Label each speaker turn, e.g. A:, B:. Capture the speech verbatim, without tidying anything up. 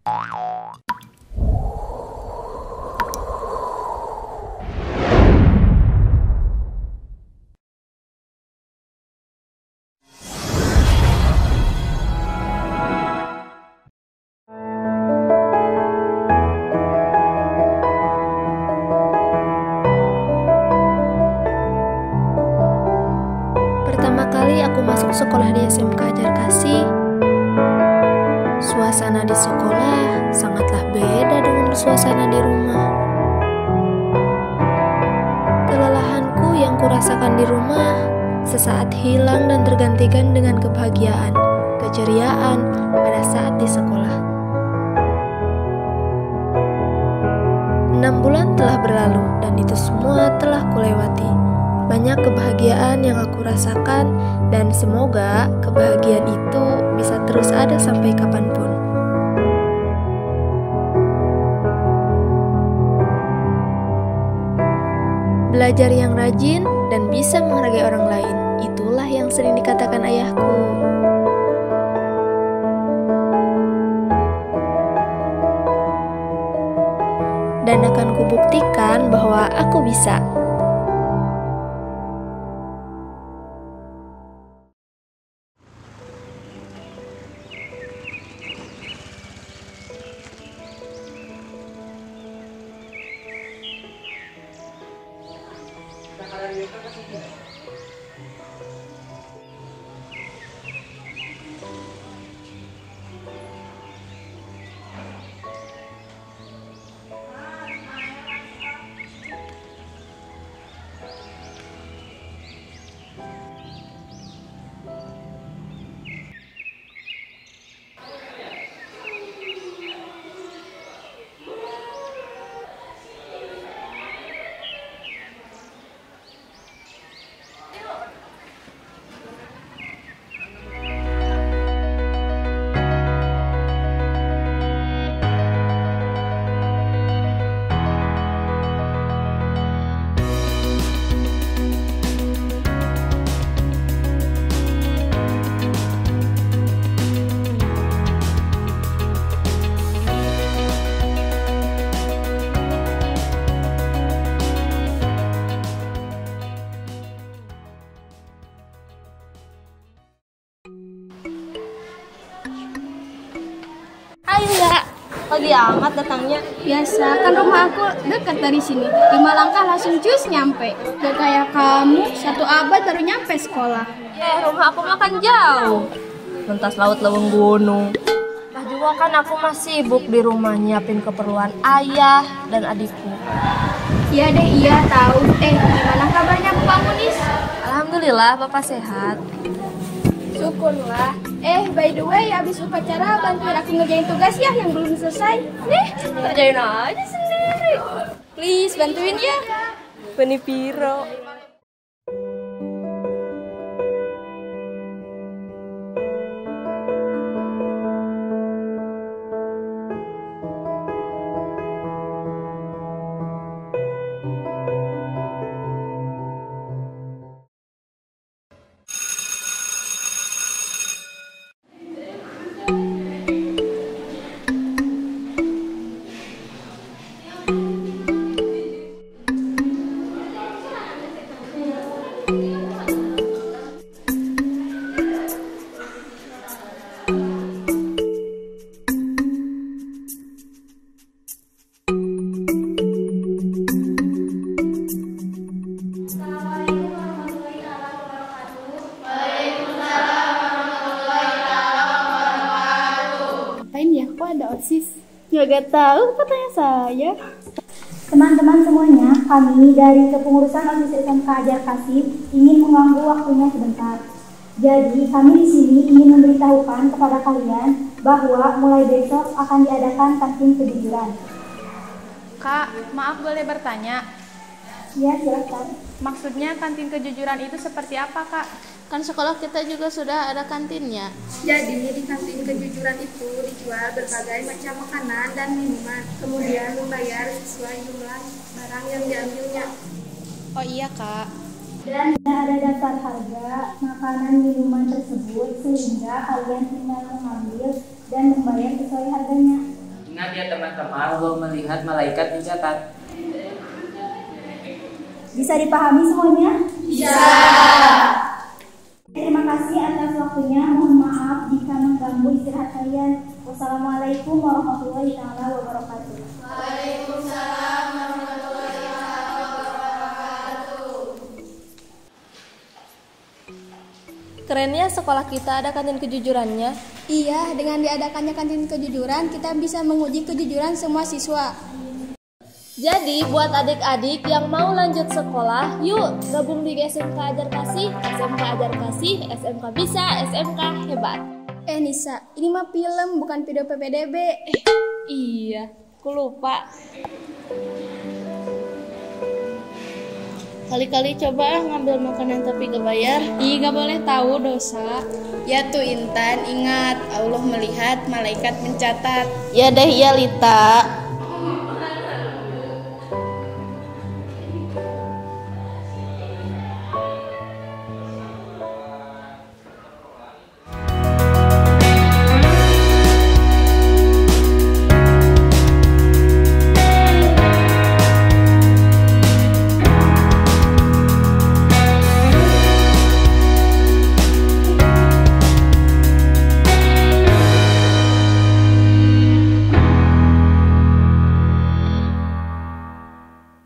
A: Pertama kali aku masuk sekolah di S M K Ajarkasih, suasana di sekolah sangatlah beda dengan suasana di rumah. Kelelahanku yang kurasakan di rumah sesaat hilang dan tergantikan dengan kebahagiaan, keceriaan pada saat di sekolah. Enam bulan telah berlalu dan itu semua telah kulewati. Banyak kebahagiaan yang aku rasakan dan semoga kebahagiaan itu bisa terus ada sampai kapanpun. Belajar yang rajin dan bisa menghargai orang lain, itulah yang sering dikatakan ayahku. Dan akan kubuktikan bahwa aku bisa.
B: Hai Mbak, pagi amat datangnya.
C: Biasa, kan rumah aku dekat dari sini. Lima langkah langsung cus nyampe. Gak kayak kamu, satu abad baru nyampe sekolah.
B: Eh, rumah aku makan jauh. Lintas laut leweng gunung. Nah juga kan aku masih sibuk di rumah nyiapin keperluan ayah dan adikku.
C: Iya deh, iya tahu. Eh, gimana kabarnya Bapak Munis?
B: Alhamdulillah, Bapak sehat.
C: Syukurlah. Eh, by the way, habis upacara bantuin aku ngerjain tugas ya yang belum selesai.
B: Nih, kerjain aja sendiri.
C: Please, bantuin ya.
B: Beni piro.
C: OSIS? Nggak tahu, katanya saya.
D: Teman-teman semuanya, kami dari kepengurusan OSIS S M K Ajarkasih ingin mengganggu waktunya sebentar. Jadi, kami di sini ingin memberitahukan kepada kalian bahwa mulai besok akan diadakan kantin kejujuran.
E: Kak, maaf boleh bertanya?
D: Ya, silakan.
E: Maksudnya kantin kejujuran itu seperti apa, Kak?
F: Kan sekolah kita juga sudah ada kantinnya.
C: Jadi di kantin kejujuran itu dijual berbagai macam makanan dan minuman. Kemudian membayar sesuai jumlah barang yang diambilnya.
E: Oh iya, Kak.
D: Dan tidak ada daftar harga makanan minuman tersebut sehingga kalian tinggal mengambil dan membayar sesuai harganya.
G: Ingat ya teman-teman, Allah melihat malaikat mencatat.
D: Bisa dipahami semuanya?
C: Bisa.
D: Terima kasih atas waktunya. Mohon maaf jika mengganggu istirahat kalian. Wassalamualaikum warahmatullahi wabarakatuh.
C: Waalaikumsalam warahmatullahi wabarakatuh.
B: Kerennya sekolah kita ada kantin kejujurannya.
H: Iya, dengan diadakannya kantin kejujuran, kita bisa menguji kejujuran semua siswa.
B: Jadi buat adik-adik yang mau lanjut sekolah, yuk gabung di S M K Ajar Kasih, S M K Ajar Kasih, S M K Bisa, S M K Hebat.
H: Eh Nisa, ini mah film bukan video P P D B.
B: Eh, iya, aku lupa.
F: Kali-kali coba ngambil makanan tapi gak bayar.
E: Ih, gak boleh tahu dosa.
H: Ya tuh Intan, ingat Allah melihat, malaikat mencatat.
F: Ya deh ya Lita.